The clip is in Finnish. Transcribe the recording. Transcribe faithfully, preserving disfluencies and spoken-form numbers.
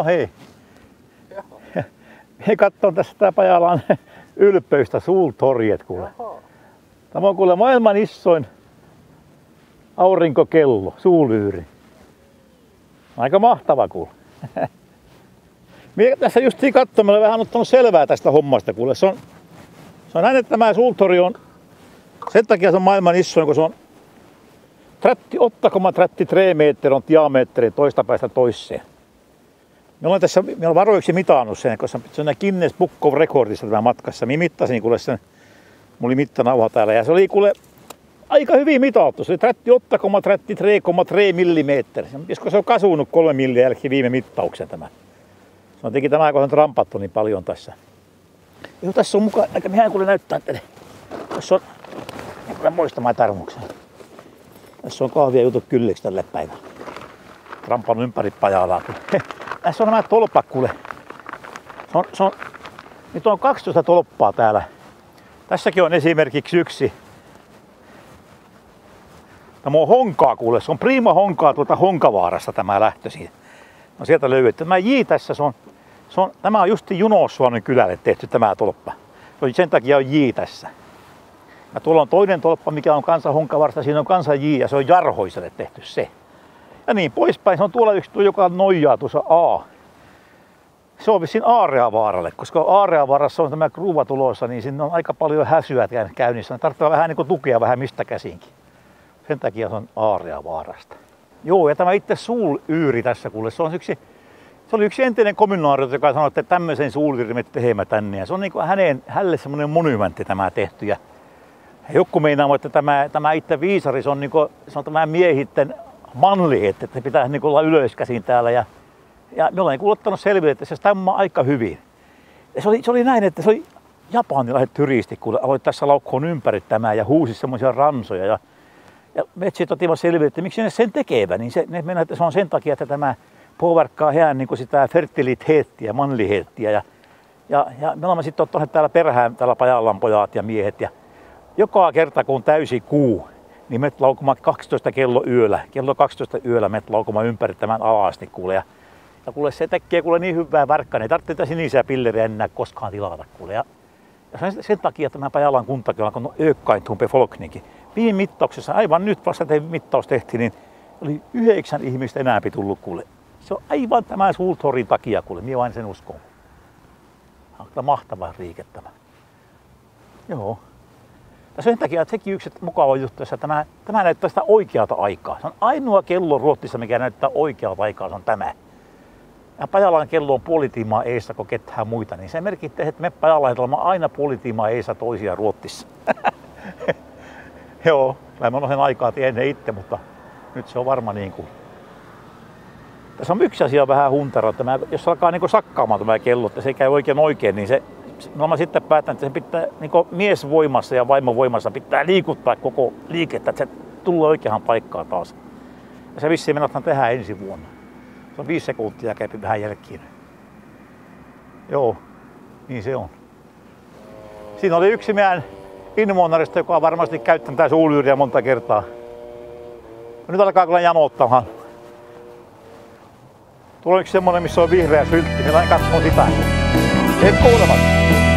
hei. Me katson tässä tää Pajalan ylpeystä Suultorjet kuule. Tämä on kuule maailman isoin aurinkokello, Suulyyri. Aika mahtava kuule. Minä tässä justiin katsomalla vähän ottanut selvää tästä hommasta kuule. Se on, se on näin, että tämä Suultori on, sen takia se on maailman isoin, kun se on åtta komma trettiotre meter on diametri toista päästä toiseen. Me olen tässä me olen varoiksi mitannut sen, koska se on Guinness Book of Recordissa tämä matkassa. Minä mittasin kuule sen, mulla oli mittanauha täällä ja se oli kuule aika hyvin mitattu. Se oli åtta komma trettiotre millimeter. Josko se on kasunut kolme milliä jälkeen viime mittauksen tämä. Se on teki tämä, kun on trampattu niin paljon tässä. Joo, tässä on mukaan, aika mihän kuule näyttää teille. Tässä on, en kuule muistamaan tarmuksen. Tässä on kahvia jutut kylliksi tälle päivälle. Trampannut ympäri Pajalaa. Tässä on nämä tolpat kuule. Se on, se on, nyt on kaksitoista tolppaa täällä. Tässäkin on esimerkiksi yksi. Tämä on honkaa kuule. Se on prima honkaa tuolta Honkavaarasta tämä lähtöisin. No sieltä löydetty. Tämä J tässä se on, se on, tämä on justi Junossuonen kylälle tehty tämä tolppa. Sen takia on J tässä. Ja tuolla on toinen tolppa, mikä on kanssa Honkavaarasta. Siinä on kanssa J ja se on Jarhoiselle tehty se. Ja niin poispäin. Se on tuolla yksi, joka nojaa tuossa A. Se on vissiin Aareavaaralle, koska Aareavaarassa on tämä kruuva tulossa, niin sinne on aika paljon häsyä käynnissä. Ne tarvitsee vähän niin kuin tukea vähän mistä käsinkin. Sen takia se on Aareavaarasta. Joo, ja tämä itse Suulyyri tässä kuule, se on yksi, se oli yksi entinen kommunaari, joka sanoi, että tämmöisen Suulyyrin me teemme tänne. Ja se on niin kuin hänen, hänelle semmoinen monumentti tämä tehty. Ja joku meinaa, että tämä, tämä itse viisari, se on, niin kuin, se on tämä miehitten manli, että se pitää niin kuin olla ylöskäsin täällä. Ja, ja me ollaan niin ottanut selville, että se stämmää aika hyvin. Ja se oli, se oli näin, että se oli japanilaiset turistit, kun aloitti tässä laukkoon ympäri tämä ja huusi semmoisia ransoja. Ja, ja me sitten otimme selville, että miksi ne sen tekevät. Niin se, ne mennä, että se on sen takia, että tämä påverkkaa heidän niin kuin sitä fertiliteettiä, manliheettiä. Ja, ja, ja me olemme sitten ottaneet täällä perhään, täällä Pajalan pojat ja miehet. Ja joka kerta kun on täysi kuu, niin me laukumaan kaksitoista kello yöllä. Kello kaksitoista yöllä me laukumaan ympäri tämän alasti kuule. Ja, ja kuule se tekee kuule niin hyvää värkkää, ei tarvitse sinisiä pilleriä enää koskaan tilata kuule. Ja, ja sen, sen takia tämä Pajalan kuntakin on alkanut ökkaintuun befolkninkin. Viime mittauksessa, aivan nyt vasta mittaus tehtiin, niin oli yhdeksän ihmistä enää tullut kuule. Se on aivan tämän Suultorin takia kuule, minä vain sen uskon. Tämä on mahtava liike tämä. Joo. Ja sen takia, että sekin yksi mukava juttu, että tämä, tämä näyttää sitä oikeata aikaa. Se on ainoa kello Ruotsissa, mikä näyttää oikeata aikaa, se on tämä. Ja Pajalan kello on puoli tiimaa eessä kuin ketään muita, niin se merkitsee, että me pajalaiset olemme aina puoli tiimaa eessä toisia Ruotsissa. Joo, mä olen sen aikaa tiennyt itse, mutta nyt se on varma niin kuin. Tässä on yksi asia vähän huntara, että mä, jos alkaa niin kuin sakkaamaan tämä kello, että se käy oikein oikein, niin se no mä sitten päätän, että se pitää niin miesvoimassa ja vaimovoimassa pitää liikuttaa koko liikettä, että se tulee oikeaan paikkaan taas. Ja se vissiin mennään tehdä ensi vuonna. Se on viisi sekuntia käypi vähän jälkeen. Joo, niin se on. Siinä oli yksi meidän inmuonarista, joka on varmasti käyttänyt tää Suulyyriä monta kertaa. Ja nyt alkaa kyllä janottamaan. Tuolla on yksi semmonen, missä on vihreä syltti, niin lain katsomaan sitä. Et kuulevat.